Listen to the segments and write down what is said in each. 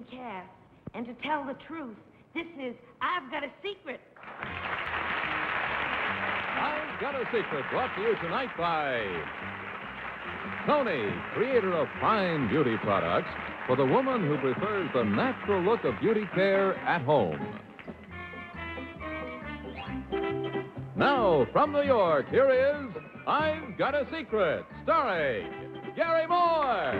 Peggy Cass. And to tell the truth, this is I've Got a Secret. I've Got a Secret, brought to you tonight by Tony, creator of fine beauty products for the woman who prefers the natural look of beauty care at home. Now, from New York, here is I've Got a Secret, starring Garry Moore.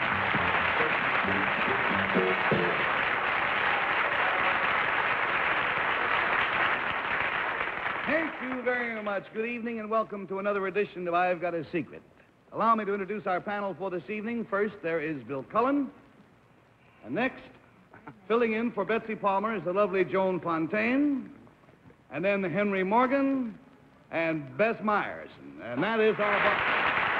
Thank you very much. Good evening and welcome to another edition of I've Got a Secret. Allow me to introduce our panel for this evening. First, there is Bill Cullen. And next, filling in for Betsy Palmer is the lovely Joan Fontaine. And then Henry Morgan and Bess Myerson. And that is all about...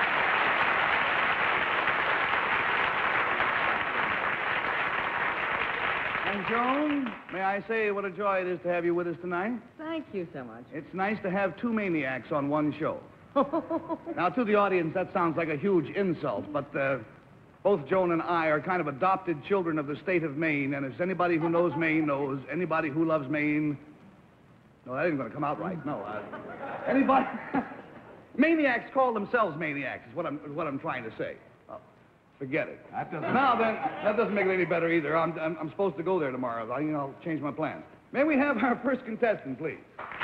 And Joan, may I say what a joy it is to have you with us tonight? Thank you so much. It's nice to have two maniacs on one show. Now, to the audience, that sounds like a huge insult, but both Joan and I are kind of adopted children of the state of Maine, and as anybody who knows Maine knows, anybody who loves Maine... No, that ain't going to come out right. No, anybody... Maniacs call themselves maniacs, is what I'm trying to say. Forget it. Now then, that doesn't make it any better either. I'm supposed to go there tomorrow. I'll change my plans. May we have our first contestant, please?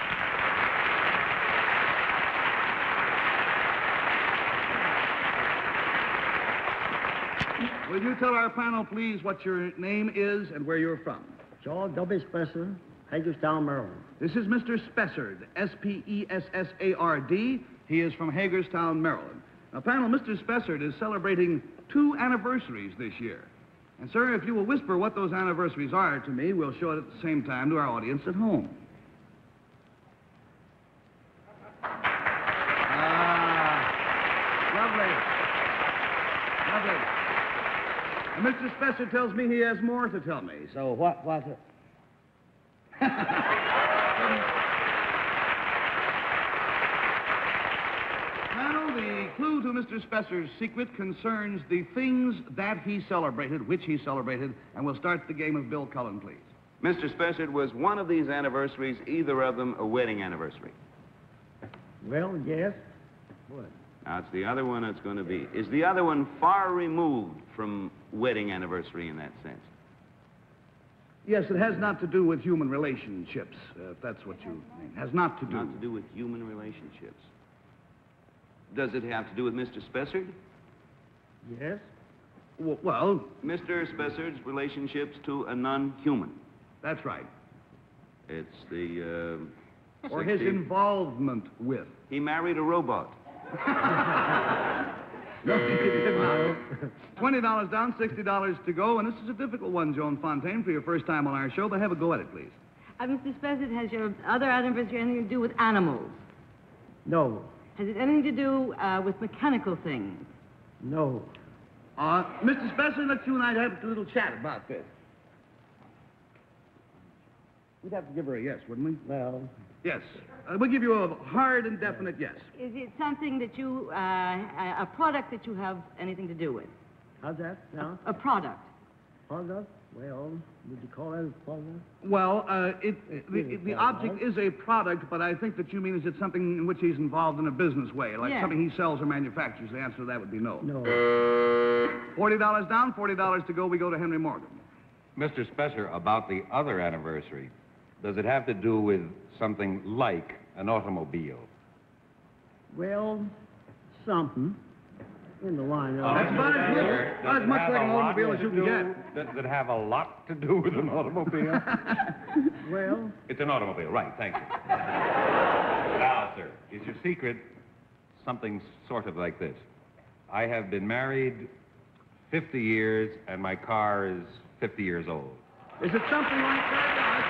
Will you tell our panel, please, what your name is and where you're from? George W. Spessard, Hagerstown, Maryland. This is Mr. Spessard, S-P-E-S-S-A-R-D. He is from Hagerstown, Maryland. Now, panel, Mr. Spessard is celebrating 2 anniversaries this year. And, sir, if you will whisper what those anniversaries are to me, we'll show it at the same time to our audience at home. Lovely. And Mr. Spessard tells me he has more to tell me, so what? The clue to Mr. Spessard's secret concerns the things that he celebrated, which he celebrated, and we'll start the game of Bill Cullen, please. Mr. Spessard, was one of these anniversaries, either of them, a wedding anniversary? Well, yes. What? Now, it's the other one that's going to be. Is the other one far removed from wedding anniversary in that sense? Yes, it has not to do with human relationships, if that's what you mean. Has not to do. Not to do with human relationships. Does it have to do with Mr. Spessard? Yes. Well... Mr. Spessard's relationships to a non-human. That's right. It's the, Or his involvement with. He married a robot. No, he did not. $20 down, $60 to go, and this is a difficult one, Joan Fontaine, for your first time on our show, but have a go at it, please. Mr. Spessard, has your other anniversary anything to do with animals? No. Has it anything to do with mechanical things? No. Mr. Spessard, let you and I have a little chat about this. We'd have to give her a yes, wouldn't we? Well... Yes. We'll give you a hard and definite yes. Is it something that you, a product that you have anything to do with? How's that now? A product. Product? Well, would you call that a product? Well, the object is a product, but I think that you mean is it something in which he's involved in a business way, like something he sells or manufactures? The answer to that would be no. No. $40 down, $40 to go. We go to Henry Morgan. Mr. Spessard, about the other anniversary, does it have to do with something like an automobile? Well, something. In the line. That's about as much like an automobile as you can get. Does it have a lot to do with an automobile? Well... It's an automobile, right, thank you. Now, sir, is your secret something sort of like this? I have been married 50 years, and my car is 50 years old. Is it something like that?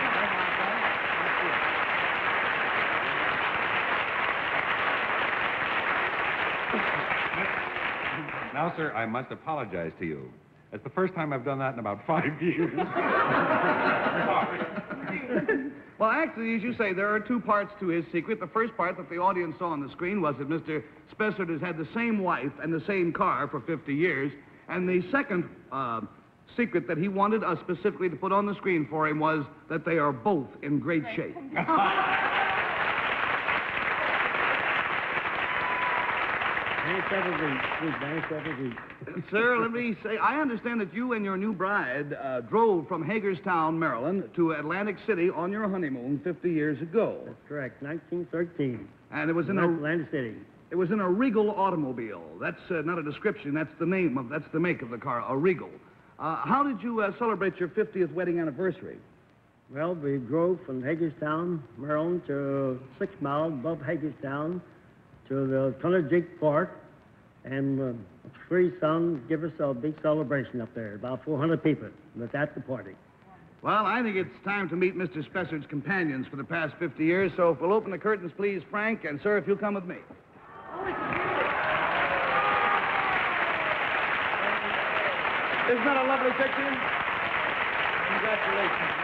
Now, sir, I must apologize to you. It's the first time I've done that in about 5 years. Well, actually, as you say, there are 2 parts to his secret. The first part that the audience saw on the screen was that Mr. Spessard has had the same wife and the same car for 50 years. And the second secret that he wanted us specifically to put on the screen for him was that they are both in great shape. Sir, let me say, I understand that you and your new bride drove from Hagerstown, Maryland, to Atlantic City on your honeymoon 50 years ago. That's correct, 1913. And it was in Atlantic City. It was in a Regal automobile. That's not a description. That's the make of the car, a Regal. How did you celebrate your 50th wedding anniversary? Well, we drove from Hagerstown, Maryland, to 6 miles above Hagerstown to the Tunnel Fort, and Free Sun give us a big celebration up there. About 400 people was at the party. Well, I think it's time to meet Mr. Spessard's companions for the past 50 years, so if we'll open the curtains, please, Frank, and, sir, if you'll come with me. Isn't that a lovely picture? Congratulations.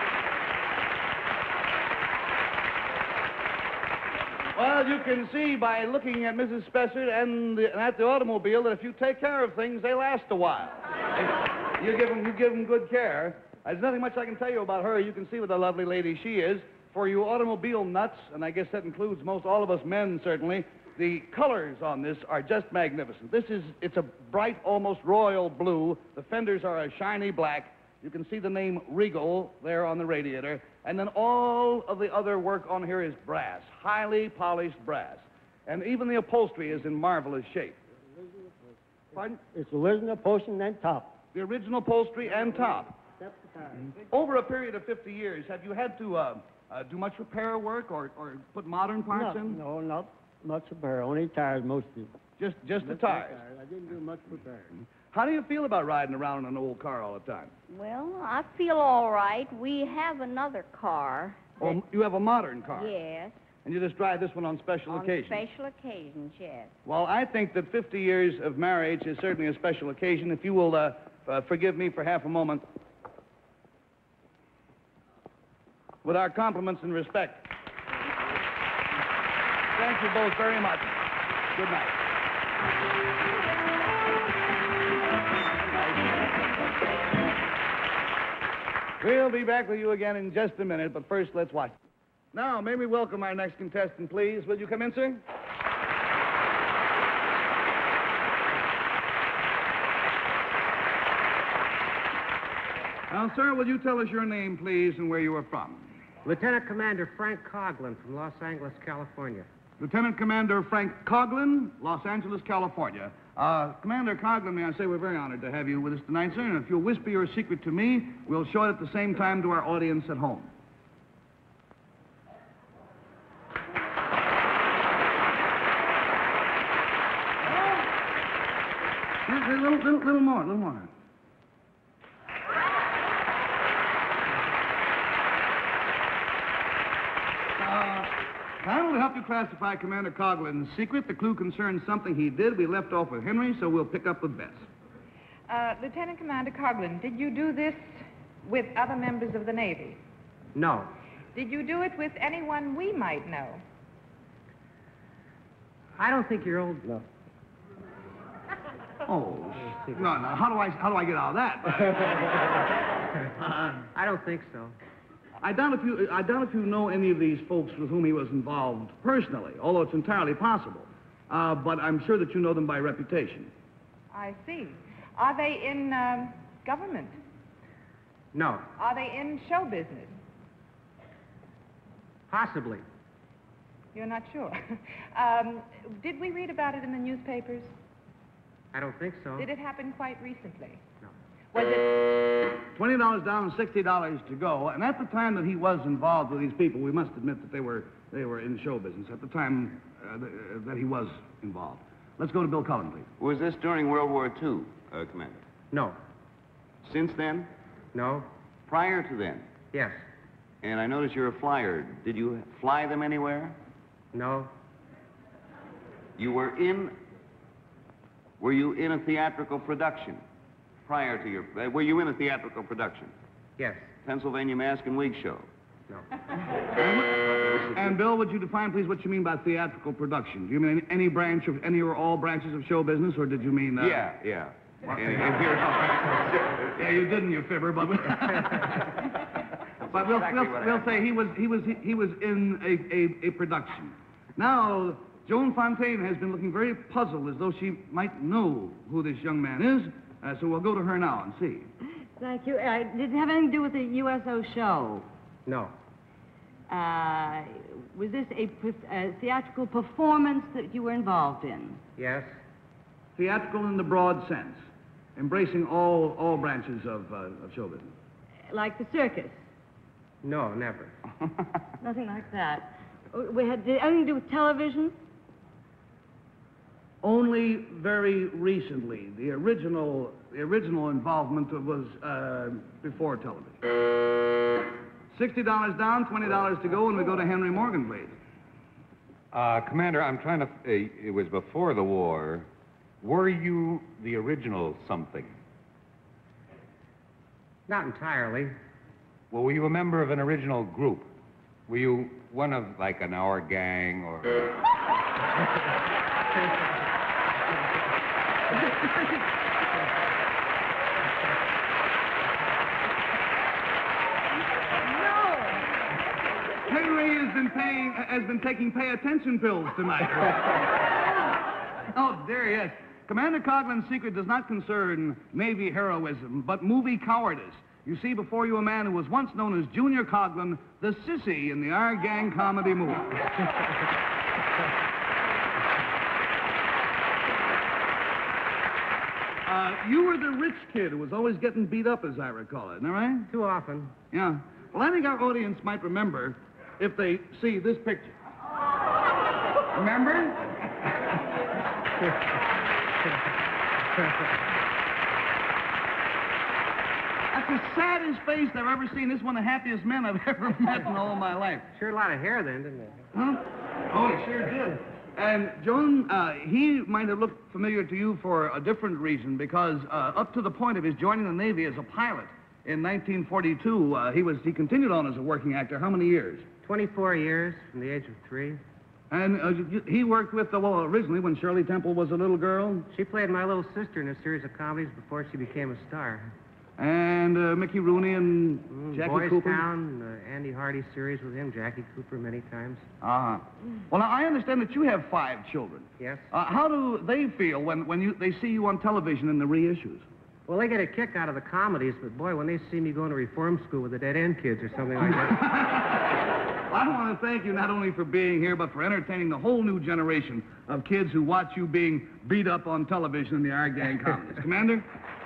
Well, you can see by looking at Mrs. Spessard and at the automobile that if you take care of things, they last a while. You give them good care. There's nothing much I can tell you about her. You can see what a lovely lady she is. For you automobile nuts, and I guess that includes most all of us men, certainly, the colors on this are just magnificent. It's a bright, almost royal blue. The fenders are a shiny black. You can see the name Regal there on the radiator. And then all of the other work on here is brass, highly polished brass. And even the upholstery is in marvelous shape. Pardon? It's original upholstery and top. The original upholstery and top. That's the tire. Over a period of 50 years, have you had to do much repair work or put modern parts in? No, not much repair. Only tires mostly. Just the tires. I didn't do much repair. How do you feel about riding around in an old car all the time? Well, I feel all right. We have another car. Oh, you have a modern car? Yes. And you just drive this one on special occasions? On special occasions, yes. Well, I think that 50 years of marriage is certainly a special occasion. If you will forgive me for half a moment. With our compliments and respect. Thank you both very much. Good night. We'll be back with you again in just a minute, but first let's watch. Now, may we welcome our next contestant, please. Will you come in, sir? Now, sir, will you tell us your name, please, and where you are from? Lieutenant Commander Frank Coghlan from Los Angeles, California. Lieutenant Commander Frank Coghlan, Los Angeles, California. Commander Coghlan, may I say we're very honored to have you with us tonight, sir, and if you'll whisper your secret to me, we'll show it at the same time to our audience at home. A little more. Now, to help you classify Commander Coghlan's secret, the clue concerns something he did. We left off with Henry, so we'll pick up with Bess. Lieutenant Commander Coghlan, did you do this with other members of the Navy? No. Did you do it with anyone we might know? I don't think you're old. No. Oh, no. How do I get out of that? I don't think so. I doubt if you know any of these folks with whom he was involved personally, although it's entirely possible. But I'm sure that you know them by reputation. I see. Are they in government? No. Are they in show business? Possibly. You're not sure. Did we read about it in the newspapers? I don't think so. Did it happen quite recently? No. Was it... $20 down, $60 to go. And at the time that he was involved with these people, we must admit that they were in show business at the time that he was involved. Let's go to Bill Cullen, please. Was this during World War II, Commander? No. Since then? No. Prior to then? Yes. And I notice you're a flyer. Did you fly them anywhere? No. Were you in a theatrical production prior to your... were you in a theatrical production? Yes. Pennsylvania Mask and Wig Show? No. And, Bill, would you define, please, what you mean by theatrical production? Do you mean any branch of, any or all branches of show business, or did you mean... Yeah. And here's Yeah, you didn't, you fibber, but... But we'll say he was in a production. Now, Joan Fontaine has been looking very puzzled, as though she might know who this young man is. So we'll go to her now and see. Thank you. Did it have anything to do with the USO show? No. Was this a theatrical performance that you were involved in? Yes. Theatrical in the broad sense, embracing all branches of show business. Like the circus? No, never. Nothing like that. Did it anything to do with television? Only very recently. The original involvement was before television. $60 down, $20 to go, and we go to Henry Morgan, please. Commander, I'm trying to... it was before the war. Were you the original something? Not entirely. Well, were you a member of an original group? Were you one of, like, an Our Gang or... Henry has been taking pay attention pills tonight. Oh, there he is. Commander Coghlan's secret does not concern Navy heroism, but movie cowardice. You see before you a man who was once known as Junior Coghlan, the sissy in the Our Gang comedy movie. You were the rich kid who was always getting beat up, as I recall it, isn't that right? Too often. Yeah. Well, I think our audience might remember if they see this picture. Remember? That's the saddest face I've ever seen. This is one of the happiest men I've ever met in all my life. Sure a lot of hair then, didn't it? Huh? Oh, he sure did. And, Joan, he might have looked familiar to you for a different reason, because up to the point of his joining the Navy as a pilot in 1942, he continued on as a working actor. How many years? 24 years, from the age of 3. And he worked with, originally when Shirley Temple was a little girl? She played my little sister in a series of comedies before she became a star. And Mickey Rooney and Jackie Boys Cooper? Town, Andy Hardy series with him, Jackie Cooper many times. Uh-huh. Well, now, I understand that you have 5 children. Yes. How do they feel when they see you on television in the reissues? Well, they get a kick out of the comedies, but boy, when they see me going to reform school with the Dead End Kids or something like that. Well, I want to thank you not only for being here, but for entertaining the whole new generation of kids who watch you being beat up on television in the Our Gang comedies. Commander?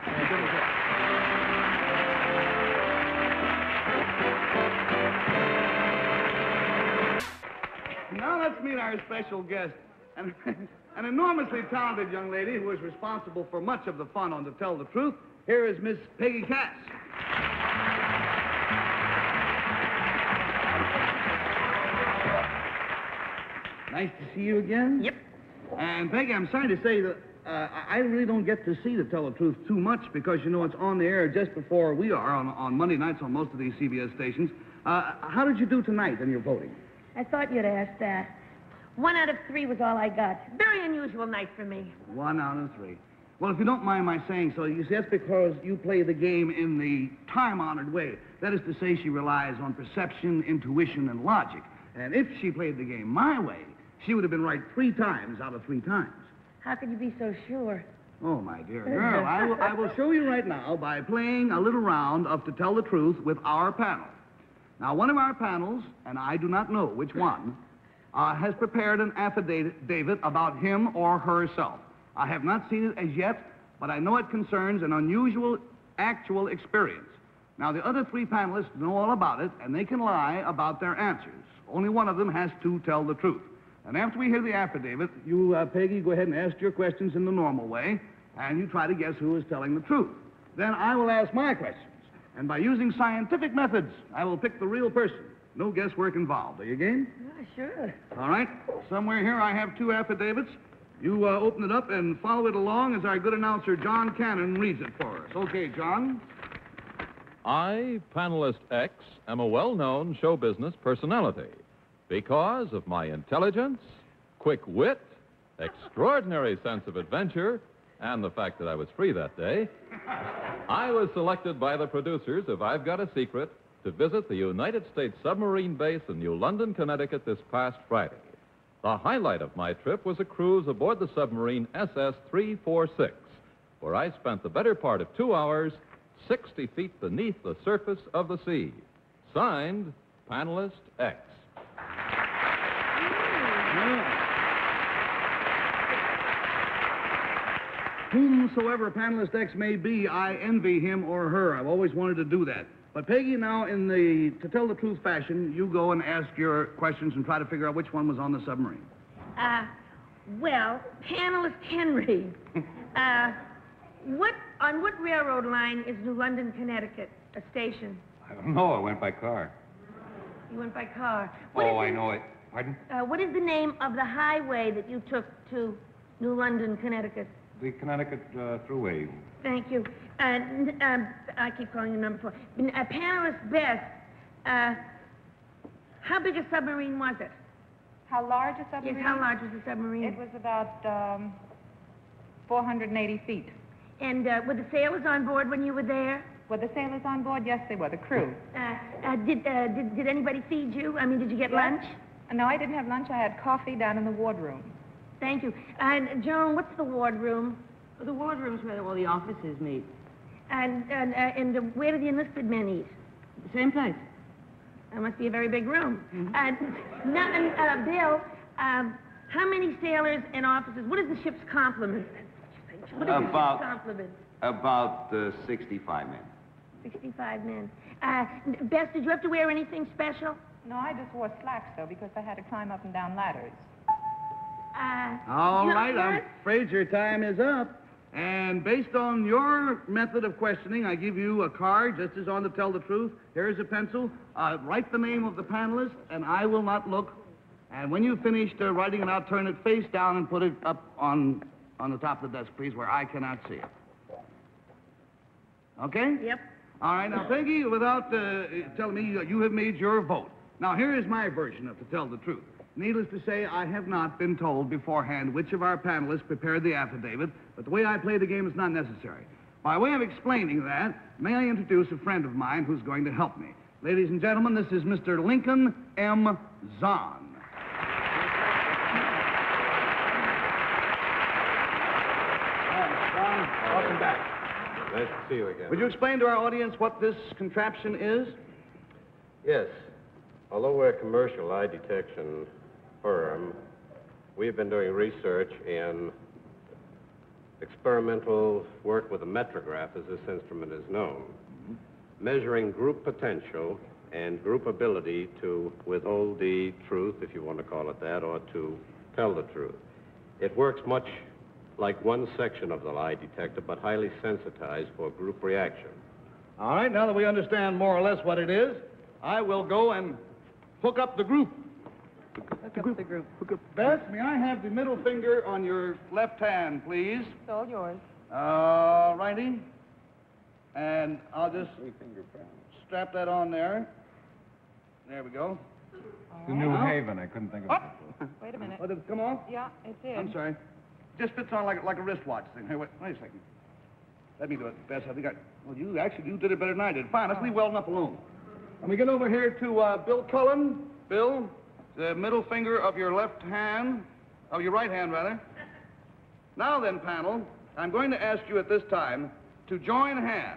Now let's meet our special guest, an enormously talented young lady who is responsible for much of the fun on To Tell the Truth. Here is Miss Peggy Cass. Nice to see you again. Yep. And Peggy, I'm sorry to say that I really don't get to see To Tell the Truth too much because, you know, it's on the air just before we are on Monday nights on most of these CBS stations. How did you do tonight in your voting? I thought you'd ask that. 1 out of 3 was all I got. Very unusual night for me. 1 out of 3. Well, if you don't mind my saying so, you see, that's because you play the game in the time-honored way. That is to say, she relies on perception, intuition, and logic. And if she played the game my way, she would have been right 3 times out of 3 times. How could you be so sure? Oh, my dear girl, I will show you right now by playing a little round of To Tell the Truth with our panel. Now, one of our panels, and I do not know which one, has prepared an affidavit about him or herself. I have not seen it as yet, but I know it concerns an unusual actual experience. Now, the other 3 panelists know all about it, and they can lie about their answers. Only one of them has to tell the truth. And after we hear the affidavit, you, Peggy, go ahead and ask your questions in the normal way, and you try to guess who is telling the truth. Then I will ask my questions. And by using scientific methods, I will pick the real person. No guesswork involved. Are you game? Yeah, sure. All right. Somewhere here I have 2 affidavits. You open it up and follow it along as our good announcer, John Cannon, reads it for us. Okay, John. I, panelist X, am a well-known show business personality because of my intelligence, quick wit, extraordinary sense of adventure, and the fact that I was free that day, I was selected by the producers of I've Got a Secret to visit the United States submarine base in New London, Connecticut this past Friday. The highlight of my trip was a cruise aboard the submarine SS-346, where I spent the better part of 2 hours 60 feet beneath the surface of the sea. Signed, Panelist X. Whomsoever Panelist X may be, I envy him or her. I've always wanted to do that. But Peggy, now in the to tell the truth fashion, you go and ask your questions and try to figure out which one was on the submarine. Well, Panelist Henry, on what railroad line is New London, Connecticut a station? I don't know. I went by car. You went by car. I know it. Pardon? What is the name of the highway that you took to New London, Connecticut? The Connecticut Thruway. Thank you. I keep calling you number 4. Panelist Bess, how big a submarine was it? How large a submarine? Yes, how large was the submarine? It was about 480 feet. And were the sailors on board when you were there? Were the sailors on board? Yes, they were, the crew. Did anybody feed you? I mean, did you get lunch? No, I didn't have lunch. I had coffee down in the wardroom. Thank you. And, Joan, what's the wardroom? The wardroom's where all the officers meet. And where do the enlisted men eat? The same place. That must be a very big room. Mm-hmm. Bill, how many sailors and officers? What is the ship's complement? What is the ship's complement? About 65 men. 65 men. Bess, did you have to wear anything special? No, I just wore slacks, though, because I had to climb up and down ladders. All right, I'm afraid your time is up. And based on your method of questioning, I give you a card, just as on to tell the truth. Here's a pencil. Write the name of the panelist, and I will not look. And when you've finished writing it out, turn it face down and put it up on the top of the desk, please, where I cannot see it. Okay? Yep. All right, now, Peggy, without telling me, you have made your vote. Now, here is my version of to tell the truth. Needless to say, I have not been told beforehand which of our panelists prepared the affidavit, but the way I play the game is not necessary. By way of explaining that, may I introduce a friend of mine who's going to help me. Ladies and gentlemen, this is Mr. Lincoln M. Zahn. Welcome back. Nice to see you again. Would you explain to our audience what this contraption is? Yes. Although we're a commercial lie detection firm, we've been doing research in experimental work with a metrograph, as this instrument is known, measuring group potential and group ability to withhold the truth, if you want to call it that, or to tell the truth. It works much like one section of the lie detector, but highly sensitized for group reaction. All right, now that we understand more or less what it is, I will go and hook up the group. Hook up the group. Hook up. Bess, may I have the middle finger on your left hand, please? It's all yours. All righty. And I'll just strap that on there. There we go. The New Haven. I couldn't think of it. Wait a minute. Oh, did it come off? Yeah, it did. I'm sorry. Just fits on like a wristwatch thing. Here, wait a second. Let me do it, Bess. I think well, you did it better than I did. Fine, let's leave well enough alone. Let me get over here to Bill Cullen. Bill, the middle finger of your left hand, of your right hand, rather. Now then, panel, I'm going to ask you at this time to join hands.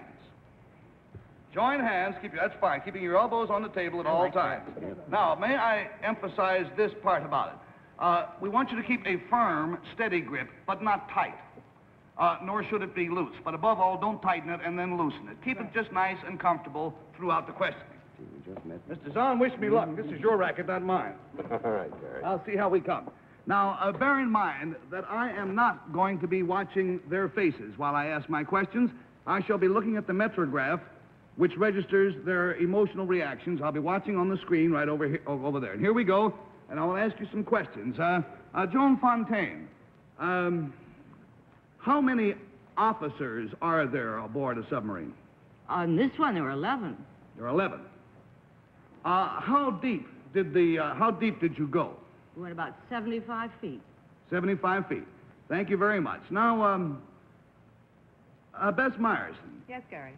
Join hands, that's fine, keeping your elbows on the table at all times. Now, may I emphasize this part about it? We want you to keep a firm, steady grip, but not tight. Nor should it be loose. But above all, don't tighten it and then loosen it. Keep it just nice and comfortable throughout the questioning. Mr. Zahn, wish me luck. This is your racket, not mine. All right, Garry. I'll see how we come. Now, bear in mind that I am not going to be watching their faces while I ask my questions. I shall be looking at the metrograph, which registers their emotional reactions. I'll be watching on the screen right over there. And here we go, and I will ask you some questions. Joan Fontaine, how many officers are there aboard a submarine? On this one, there were 11. There are 11. How deep did you go? We went about 75 feet. 75 feet. Thank you very much. Now, Bess Myerson. Yes, Garry.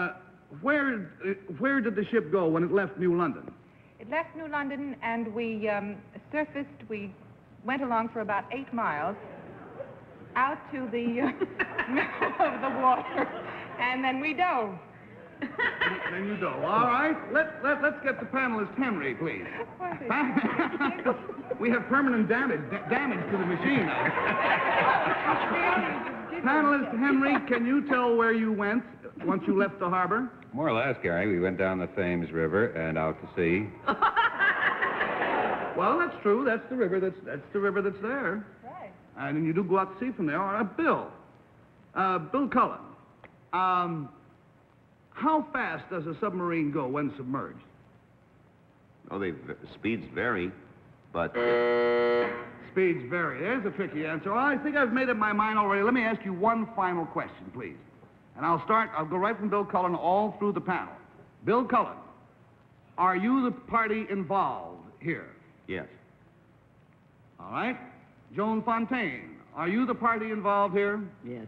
Where did the ship go when it left New London? It left New London, and we surfaced. We went along for about 8 miles out to the middle of the water, and then we dove. Then you dove. All right. Let's get the panelist Henry, please. We have permanent damage to the machine now. Panelist Henry, can you tell where you went once you left the harbor? More or less, Garry. We went down the Thames River and out to sea. Well, that's true. That's the river that's there. Right. And then you do go out to sea from there. All right, Bill Cullen. How fast does a submarine go when submerged? Oh, speeds vary, but... Speeds vary. There's a tricky answer. Well, I think I've made up my mind already. Let me ask you one final question, please. And I'll go right from Bill Cullen all through the panel. Bill Cullen, are you the party involved here? Yes. All right. Joan Fontaine, are you the party involved here? Yes.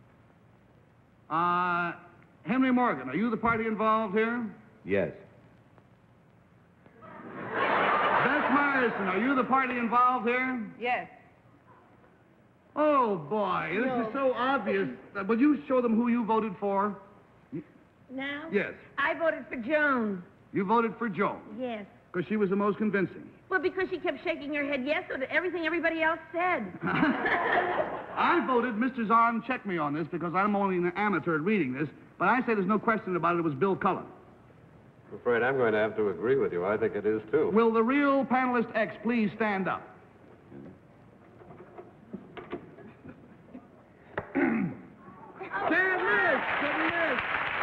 Henry Morgan, are you the party involved here? Yes. Bess Myerson, are you the party involved here? Yes. Oh, boy, this is so obvious. Will you show them who you voted for? Now? Yes. I voted for Joan. You voted for Joan? Yes. Because she was the most convincing. Well, because she kept shaking her head yes to everything everybody else said. I voted, Mr. Zarin, check me on this, because I'm only an amateur at reading this, but I say there's no question about it, it was Bill Cullen. I'm afraid I'm going to have to agree with you. I think it is, too. Will the real panelist X please stand up? Can't miss! Couldn't miss!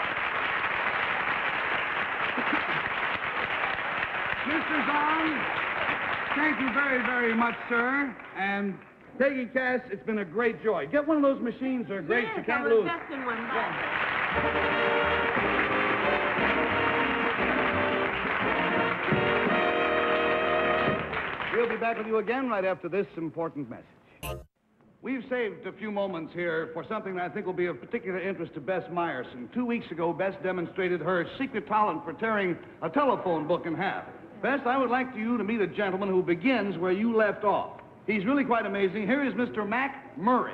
Mr. Zarin, thank you very, very much, sir. And Peggy Cass, it's been a great joy. Get one of those machines, they're great. Yes, You can't I will lose. invest in one. We'll be back with you again right after this important message. We've saved a few moments here for something that I think will be of particular interest to Bess Myerson. 2 weeks ago, Bess demonstrated her secret talent for tearing a telephone book in half. Bess, I would like you to meet a gentleman who begins where you left off. He's really quite amazing. Here is Mr. Mac Murray.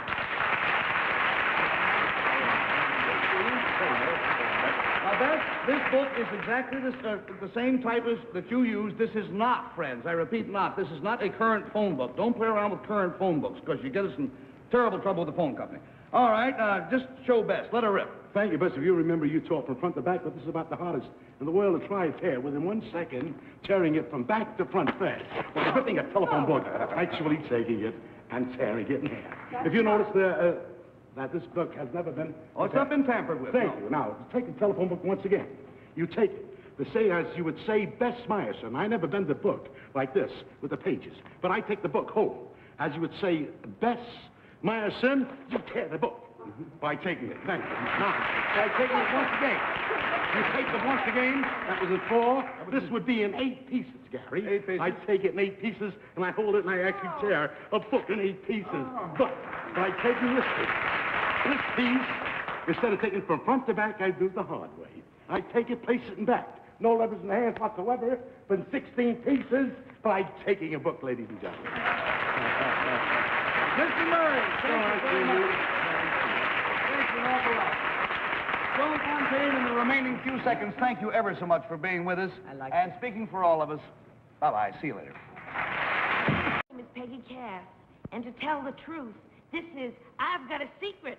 Now, Bess, this book is exactly the same type as that you use. This is not, friends, I repeat, not. This is not a current phone book. Don't play around with current phone books, because you get us in terrible trouble with the phone company. All right, just show Bess. Let her rip. Thank you, Bess. If you remember, you taught from front to back, but this is about the hardest in the world to try a tear within 1 second, tearing it from back to front fast. Well, ripping a telephone book, actually taking it and tearing it in half. If you notice that this book has never been... Oh, it's not been tampered with. Thank you. Now, take the telephone book once again. You take it. To say, as you would say, Bess Myerson. I never bend the book like this with the pages, but I take the book whole. As you would say, Bess Myerson, you tear the book by taking it. Thank you. Now, by taking it once again. You take it once again. That was at 4. This would be in 8 pieces, Garry. 8 pieces. I take it in 8 pieces, and I hold it, and I actually tear a book in 8 pieces. But by taking this piece, instead of taking it from front to back, I do the hard way. I take it, place it in back. No levers in the hands whatsoever, but in 16 pieces by taking a book, ladies and gentlemen. Mr. Murray, thank you very much. Thank you an awful lot. Joan Fontaine, in the remaining few seconds, thank you ever so much for being with us. And speaking for all of us, bye-bye. See you later. My name is Peggy Cass, and to tell the truth, this is I've Got a Secret.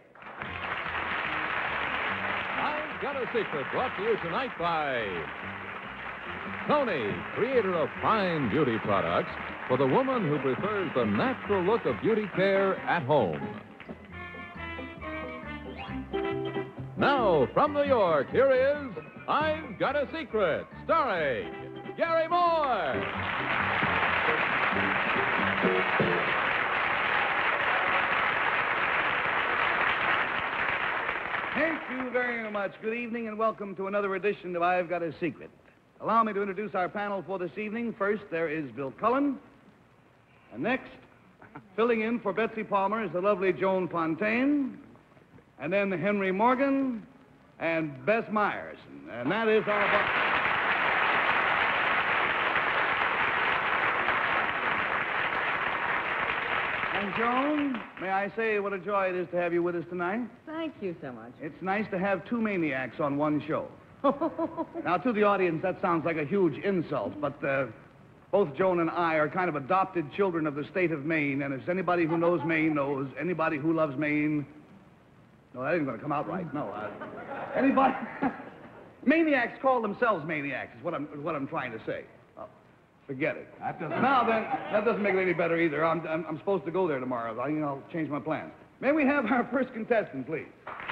I've Got a Secret, brought to you tonight by Tony, creator of fine beauty products for the woman who prefers the natural look of beauty care at home. Now, from New York, here is I've Got a Secret, starring Garry Moore. Thank you very much. Good evening and welcome to another edition of I've Got a Secret. Allow me to introduce our panel for this evening. First, there is Bill Cullen. And next, filling in for Betsy Palmer is the lovely Joan Fontaine. and then Henry Morgan, and Bess Myerson. And that is our box. And Joan, may I say what a joy it is to have you with us tonight? Thank you so much. It's nice to have two maniacs on one show. Now, to the audience, that sounds like a huge insult, but both Joan and I are kind of adopted children of the state of Maine, and as anybody who knows Maine knows, anybody who loves Maine... No, that ain't going to come out right. No. Anybody... Maniacs call themselves maniacs, is what I'm trying to say. Oh, forget it. Now then, that doesn't make it any better either. I'm supposed to go there tomorrow. I'll change my plans. May we have our first contestant, please?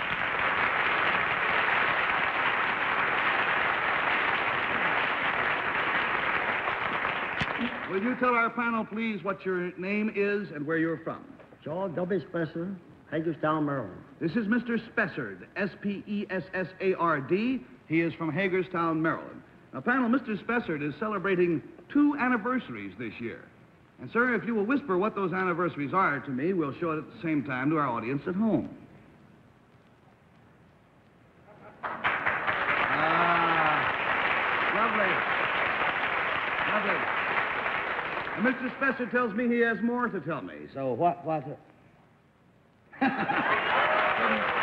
Will you tell our panel, please, what your name is and where you're from? George W. Spessard, Hagerstown, Maryland. This is Mr. Spessard, S-P-E-S-S-A-R-D. He is from Hagerstown, Maryland. Now, panel, Mr. Spessard is celebrating 2 anniversaries this year. And, sir, if you will whisper what those anniversaries are to me, we'll show it at the same time to our audience at home. Lovely. Lovely. And Mr. Spessard tells me he has more to tell me. So what?